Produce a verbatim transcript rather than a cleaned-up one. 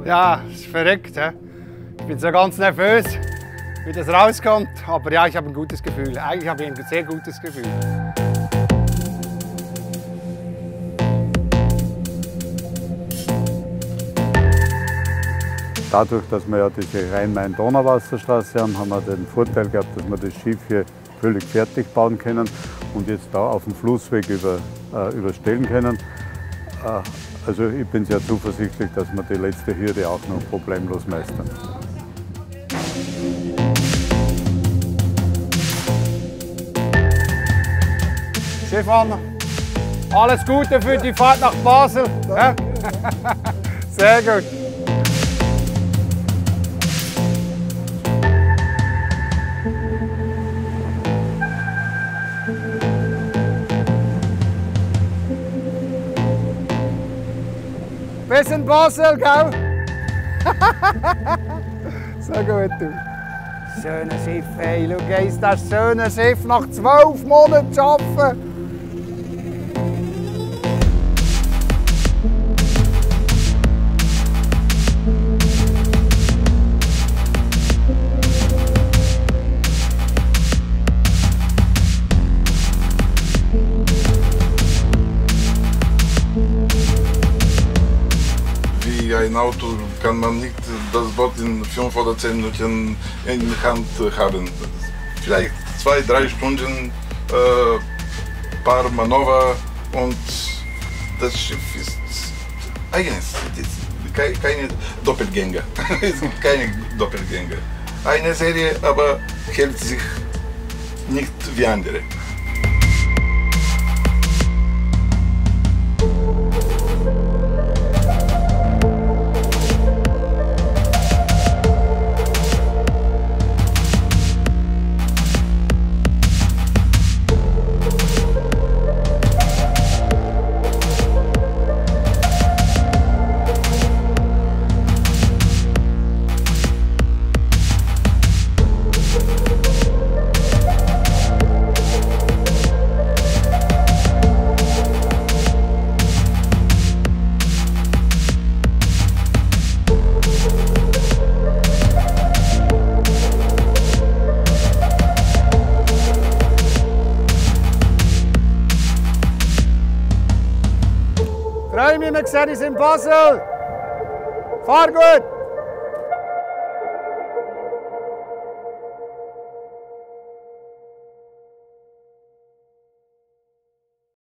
Ja, es ist verrückt. He? Ich bin so ganz nervös, wie das rauskommt. Aber ja, ich habe ein gutes Gefühl. Eigentlich habe ich ein sehr gutes Gefühl. Dadurch, dass wir ja diese Rhein-Main-Donau-Wasserstraße haben, haben wir den Vorteil gehabt, dass wir das Schiff hier völlig fertig bauen können und jetzt da auf dem Flussweg über, äh, überstellen können. Äh, also ich bin sehr zuversichtlich, dass wir die letzte Hürde auch noch problemlos meistern. Stefan, alles Gute für die Fahrt nach Basel. Ja? Sehr gut. Bis in Basel, gell? So gut, du. Schönes Schiff, hey, schau, ist das schöne Schiff nach zwölf Monaten arbeiten. Wie ein Auto kann man nicht das Boot in fünf oder zehn Minuten in der Hand haben. Vielleicht zwei, drei Stunden, äh, paar Manöver und das Schiff ist eigenes. Es ist keine Doppelgänger. Es gibt keine Doppelgänger. Eine Serie, aber hält sich nicht wie andere. Ich freue mich, wir sehen uns in Basel. Fahr gut!